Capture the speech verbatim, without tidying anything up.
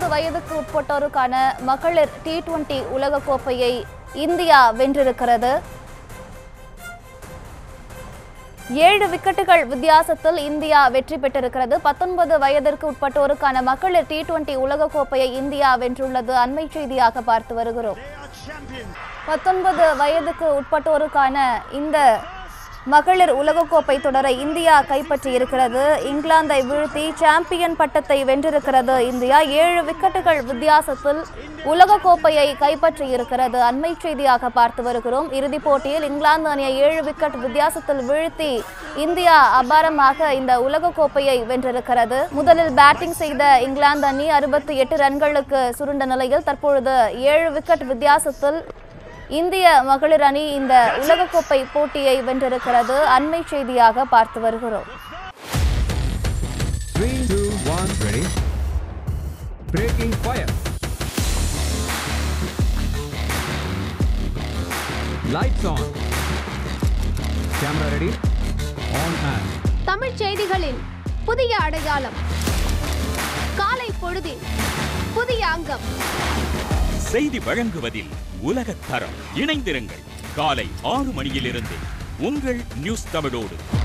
வயதுக்கு உட்பட்டோருக்கான மகளிர் டி டுவெண்டி உலகக்கோப்பையை இந்தியா வென்றிருக்கிறது. ஏழு விக்கெட்டுகள் வித்தியாசத்தில் இந்தியா வெற்றி பெற்றிருக்கிறது. பத்தொன்பது வயதிற்கு உட்பட்டோருக்கான மகளிர் டி டுவெண்டி உலகக்கோப்பையை இந்தியா வென்றுள்ளது அண்மை செய்தியாக பார்த்து வருகிறோம். பத்தொன்பது வயதுக்கு உட்பட்டோருக்கான இந்த மகளிர் உலகக்கோப்பை தொடரை இந்தியா கைப்பற்றி இருக்கிறது. இங்கிலாந்தை வீழ்த்தி சாம்பியன் பட்டத்தை வென்றிருக்கிறது இந்தியா. ஏழு விக்கெட்டுகள் வித்தியாசத்தில் உலகக்கோப்பையை கைப்பற்றி இருக்கிறது அண்மை செய்தியாக பார்த்து வருகிறோம். இறுதிப் போட்டியில் இங்கிலாந்து அணியை ஏழு விக்கெட் வித்தியாசத்தில் வீழ்த்தி இந்தியா அபாரமாக இந்த உலகக்கோப்பையை வென்றிருக்கிறது. முதலில் பேட்டிங் செய்த இங்கிலாந்து அணி அறுபத்தி எட்டு ரன்களுக்கு சுருண்ட நிலையில் தற்பொழுது ஏழு விக்கெட் வித்தியாசத்தில் இந்திய மகளிர் அணி இந்த உலகக்கோப்பை போட்டியை வென்றிருக்கிறது அண்மை செய்தியாக பார்த்து வருகிறோம். தமிழ் செய்திகளின் புதிய அடையாளம், காலை பொழுதில் புதிய அங்கம், செய்தி வழங்குவதில் உலகத் தரம். இணைந்திருங்கள் காலை ஆறு மணியிலிருந்து உங்கள் நியூஸ் தமிழோடு.